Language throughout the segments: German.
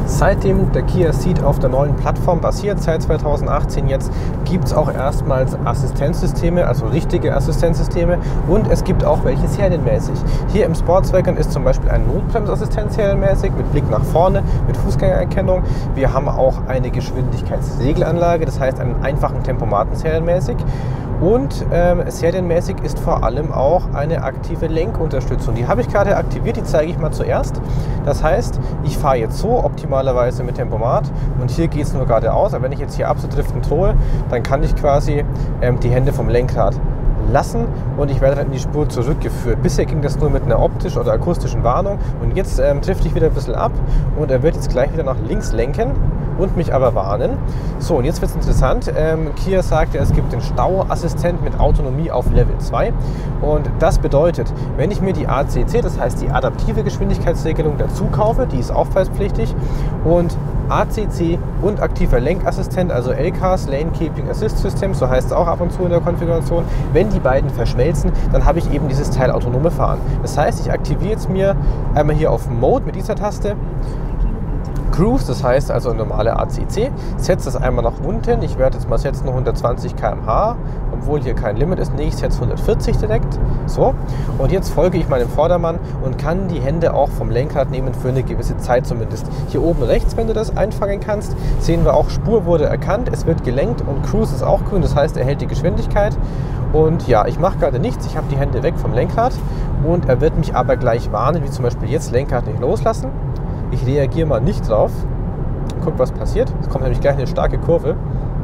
Seitdem der Kia Ceed auf der neuen Plattform basiert, seit 2018 jetzt, gibt es auch erstmals Assistenzsysteme, also richtige Assistenzsysteme, und es gibt auch welche serienmäßig. Hier im Sportswagen ist zum Beispiel ein Notbremsassistent serienmäßig mit Blick nach vorne, mit Fußgängererkennung. Wir haben auch eine Geschwindigkeitsregelanlage, das heißt einen einfachen Tempomaten serienmäßig. Und serienmäßig ist vor allem auch eine aktive Lenkunterstützung. Die habe ich gerade aktiviert, die zeige ich mal zuerst. Das heißt, ich fahre jetzt so optimalerweise mit Tempomat und hier geht es nur geradeaus. Aber wenn ich jetzt hier abzudriften drohe, dann kann ich quasi die Hände vom Lenkrad lassen und ich werde dann in die Spur zurückgeführt. Bisher ging das nur mit einer optischen oder akustischen Warnung und jetzt drifte ich wieder ein bisschen ab und er wird jetzt gleich wieder nach links lenken und mich aber warnen. So, und jetzt wird es interessant. Kia sagt ja, es gibt den Stauassistent mit Autonomie auf Level 2 und das bedeutet, wenn ich mir die ACC, das heißt die adaptive Geschwindigkeitsregelung dazu kaufe, die ist aufpreispflichtig, und ACC und aktiver Lenkassistent, also LCAS, Lane Keeping Assist System, so heißt es auch ab und zu in der Konfiguration. Wenn die beiden verschmelzen, dann habe ich eben dieses Teil autonome Fahren. Das heißt, ich aktiviere jetzt mir einmal hier auf Mode mit dieser Taste Cruise, das heißt also normale ACC, setze das einmal nach unten. Ich werde jetzt mal setzen 120 km/h, obwohl hier kein Limit ist. Nee, ich setze 140 direkt. So, und jetzt folge ich meinem Vordermann und kann die Hände auch vom Lenkrad nehmen für eine gewisse Zeit zumindest. Hier oben rechts, wenn du das einfangen kannst, sehen wir auch, Spur wurde erkannt, es wird gelenkt und Cruise ist auch grün, das heißt, er hält die Geschwindigkeit. Und ja, ich mache gerade nichts, ich habe die Hände weg vom Lenkrad und er wird mich aber gleich warnen, wie zum Beispiel jetzt Lenkrad nicht loslassen. Ich reagiere mal nicht drauf. Guck, was passiert. Es kommt nämlich gleich eine starke Kurve.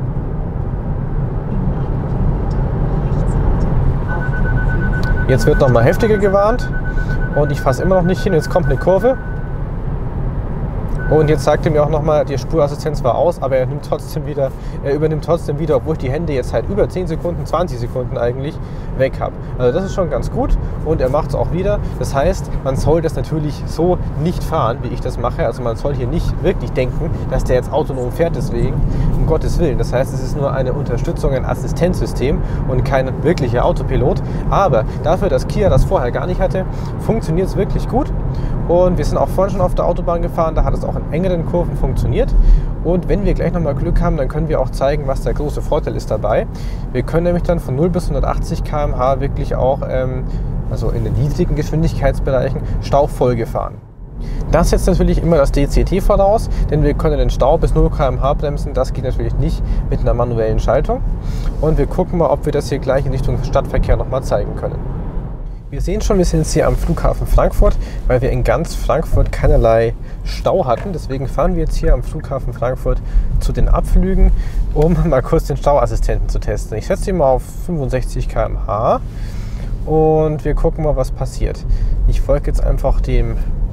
Jetzt wird noch mal heftiger gewarnt und ich fasse immer noch nicht hin. Jetzt kommt eine Kurve. Und jetzt sagt er mir auch nochmal, die Spurassistenz war aus, aber er übernimmt trotzdem wieder, obwohl ich die Hände jetzt halt über 10 Sekunden, 20 Sekunden eigentlich weg habe. Also das ist schon ganz gut und er macht es auch wieder. Das heißt, man soll das natürlich so nicht fahren, wie ich das mache. Also man soll hier nicht wirklich denken, dass der jetzt autonom fährt deswegen, um Gottes Willen. Das heißt, es ist nur eine Unterstützung, ein Assistenzsystem und kein wirklicher Autopilot. Aber dafür, dass Kia das vorher gar nicht hatte, funktioniert es wirklich gut. Und wir sind auch vorhin schon auf der Autobahn gefahren, da hat es auch in engeren Kurven funktioniert. Und wenn wir gleich nochmal Glück haben, dann können wir auch zeigen, was der große Vorteil ist dabei. Wir können nämlich dann von 0 bis 180 km/h wirklich auch, also in den niedrigen Geschwindigkeitsbereichen, Staufolge fahren. Das setzt natürlich immer das DCT voraus, denn wir können den Stau bis 0 km/h bremsen. Das geht natürlich nicht mit einer manuellen Schaltung. Und wir gucken mal, ob wir das hier gleich in Richtung Stadtverkehr nochmal zeigen können. Wir sehen schon, wir sind jetzt hier am Flughafen Frankfurt, weil wir in ganz Frankfurt keinerlei Stau hatten. Deswegen fahren wir jetzt hier am Flughafen Frankfurt zu den Abflügen, um mal kurz den Stauassistenten zu testen. Ich setze ihn mal auf 65 km/h und wir gucken mal, was passiert. Ich folge jetzt einfach dem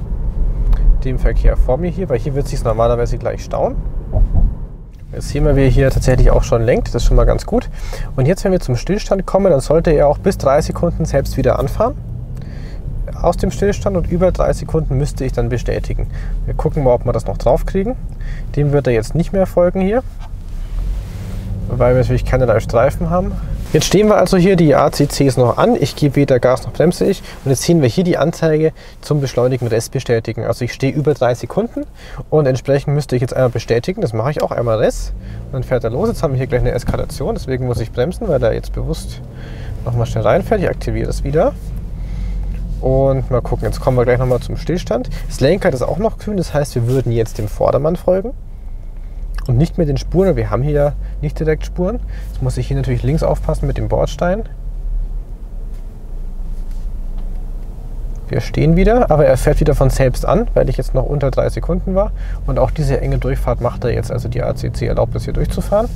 Verkehr vor mir hier, weil hier wird es sich normalerweise gleich stauen. Jetzt sehen wir, wie er hier tatsächlich auch schon lenkt, das ist schon mal ganz gut. Und jetzt, wenn wir zum Stillstand kommen, dann sollte er auch bis 3 Sekunden selbst wieder anfahren. Aus dem Stillstand, und über 3 Sekunden müsste ich dann bestätigen. Wir gucken mal, ob wir das noch drauf kriegen. Dem wird er jetzt nicht mehr folgen hier, weil wir natürlich keinerlei Streifen haben. Jetzt stehen wir also hier, die ACC ist noch an, ich gebe weder Gas noch bremse ich und jetzt sehen wir hier die Anzeige zum Beschleunigen, Rest bestätigen. Also ich stehe über 3 Sekunden und entsprechend müsste ich jetzt einmal bestätigen, das mache ich auch, einmal Rest und dann fährt er los. Jetzt haben wir hier gleich eine Eskalation, deswegen muss ich bremsen, weil er jetzt bewusst nochmal schnell reinfährt. Ich aktiviere das wieder und mal gucken, jetzt kommen wir gleich nochmal zum Stillstand. Das Lenkrad ist auch noch grün, das heißt, wir würden jetzt dem Vordermann folgen und nicht mit den Spuren. Wir haben hier ja nicht direkt Spuren. Jetzt muss ich hier natürlich links aufpassen mit dem Bordstein. Wir stehen wieder, aber er fährt wieder von selbst an, weil ich jetzt noch unter 3 Sekunden war. Und auch diese enge Durchfahrt macht er jetzt. Also die ACC erlaubt es hier durchzufahren.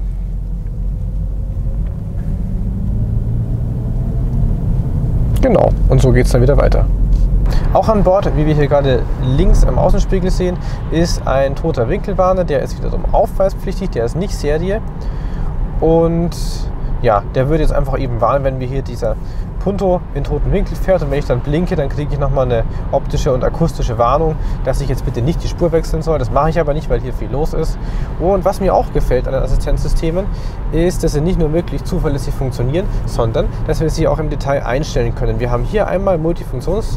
Genau, und so geht es dann wieder weiter. Auch an Bord, wie wir hier gerade links am Außenspiegel sehen, ist ein toter Winkelwarner. Der ist wiederum aufweispflichtig, der ist nicht Serie. Und ja, der würde jetzt einfach eben warnen, wenn wir hier dieser Punto in toten Winkel fährt. Und wenn ich dann blinke, dann kriege ich nochmal eine optische und akustische Warnung, dass ich jetzt bitte nicht die Spur wechseln soll. Das mache ich aber nicht, weil hier viel los ist. Und was mir auch gefällt an den Assistenzsystemen, ist, dass sie nicht nur wirklich zuverlässig funktionieren, sondern dass wir sie auch im Detail einstellen können. Wir haben hier einmal Multifunktions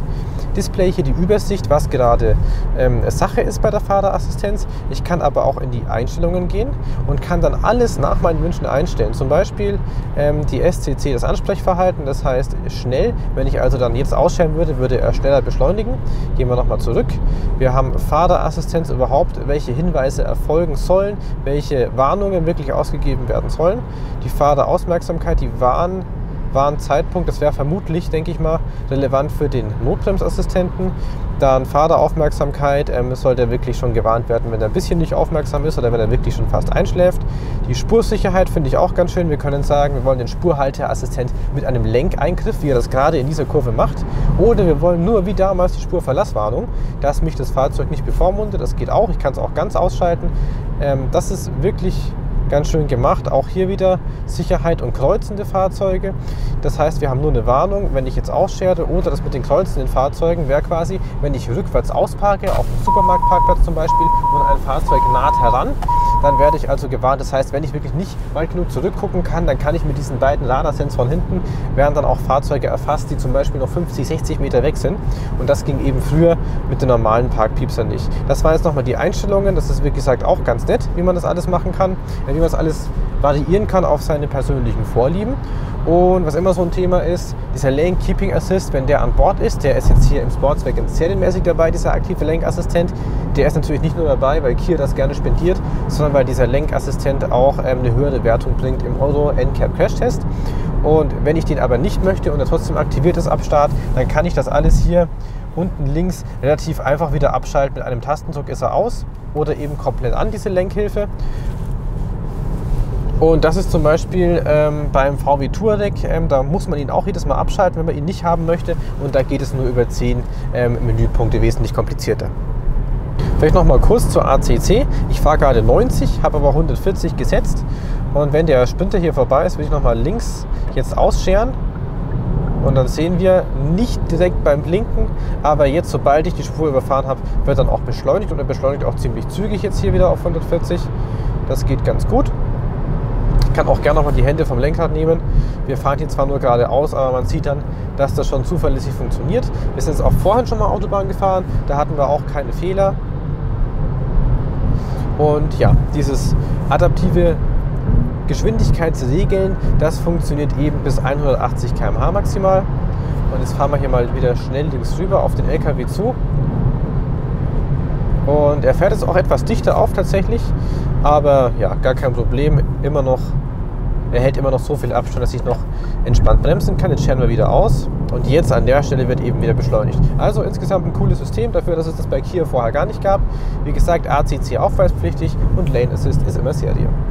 Display hier die Übersicht, was gerade Sache ist bei der Fahrerassistenz. Ich kann aber auch in die Einstellungen gehen und kann dann alles nach meinen Wünschen einstellen. Zum Beispiel die SCC, das Ansprechverhalten, das heißt schnell. Wenn ich also dann jetzt ausschalten würde, würde er schneller beschleunigen. Gehen wir nochmal zurück. Wir haben Fahrerassistenz überhaupt, welche Hinweise erfolgen sollen, welche Warnungen wirklich ausgegeben werden sollen. Die Fahreraufmerksamkeit, die Warnzeitpunkt, das wäre vermutlich, denke ich mal, relevant für den Notbremsassistenten. Dann Fahreraufmerksamkeit, soll der wirklich schon gewarnt werden, wenn er ein bisschen nicht aufmerksam ist oder wenn er wirklich schon fast einschläft. Die Spursicherheit finde ich auch ganz schön. Wir können sagen, wir wollen den Spurhalteassistent mit einem Lenkeingriff, wie er das gerade in dieser Kurve macht. Oder wir wollen nur wie damals die Spurverlasswarnung, dass mich das Fahrzeug nicht bevormundet. Das geht auch. Ich kann es auch ganz ausschalten. Das ist wirklich ganz schön gemacht. Auch hier wieder Sicherheit und kreuzende Fahrzeuge. Das heißt, wir haben nur eine Warnung, wenn ich jetzt ausschere, oder das mit den kreuzenden Fahrzeugen wäre quasi, wenn ich rückwärts ausparke, auf dem Supermarktparkplatz zum Beispiel, und ein Fahrzeug naht heran, dann werde ich also gewarnt. Das heißt, wenn ich wirklich nicht weit genug zurückgucken kann, dann kann ich mit diesen beiden Radarsensoren hinten, werden dann auch Fahrzeuge erfasst, die zum Beispiel noch 50, 60 Meter weg sind. Und das ging eben früher mit den normalen Parkpiepsern nicht. Das waren jetzt nochmal die Einstellungen. Das ist, wie gesagt, auch ganz nett, wie man das alles machen kann. Wie man das alles variieren kann auf seine persönlichen Vorlieben. Und was immer so ein Thema ist, dieser Lane Keeping Assist, wenn der an Bord ist, der ist jetzt hier im Sportswagen serienmäßig dabei, dieser aktive Lenkassistent. Der ist natürlich nicht nur dabei, weil Kia das gerne spendiert, sondern weil dieser Lenkassistent auch eine höhere Wertung bringt im Euro NCAP Crash Test. Und wenn ich den aber nicht möchte und er trotzdem aktiviert ist ab Start, dann kann ich das alles hier unten links relativ einfach wieder abschalten. Mit einem Tastendruck ist er aus oder eben komplett an, diese Lenkhilfe. Und das ist zum Beispiel beim VW Touareg, da muss man ihn auch jedes Mal abschalten, wenn man ihn nicht haben möchte. Und da geht es nur über 10 Menüpunkte, wesentlich komplizierter. Vielleicht noch mal kurz zur ACC. Ich fahre gerade 90, habe aber 140 gesetzt. Und wenn der Sprinter hier vorbei ist, will ich noch mal links jetzt ausscheren. Und dann sehen wir nicht direkt beim Blinken, aber jetzt, sobald ich die Spur überfahren habe, wird dann auch beschleunigt. Und er beschleunigt auch ziemlich zügig jetzt hier wieder auf 140. Das geht ganz gut. Ich kann auch gerne noch mal die Hände vom Lenkrad nehmen. Wir fahren hier zwar nur geradeaus, aber man sieht dann, dass das schon zuverlässig funktioniert. Wir sind jetzt auch vorhin schon mal Autobahn gefahren, da hatten wir auch keine Fehler. Und ja, dieses adaptive Geschwindigkeitsregeln, das funktioniert eben bis 180 km/h maximal. Und jetzt fahren wir hier mal wieder schnell links rüber auf den LKW zu. Und er fährt jetzt auch etwas dichter auf tatsächlich, aber ja, gar kein Problem, er hält immer noch so viel Abstand, dass ich noch entspannt bremsen kann. Jetzt scheren wir wieder aus und jetzt an der Stelle wird eben wieder beschleunigt. Also insgesamt ein cooles System dafür, dass es das bei Kia vorher gar nicht gab. Wie gesagt, ACC aufweispflichtig und Lane Assist ist immer Serie.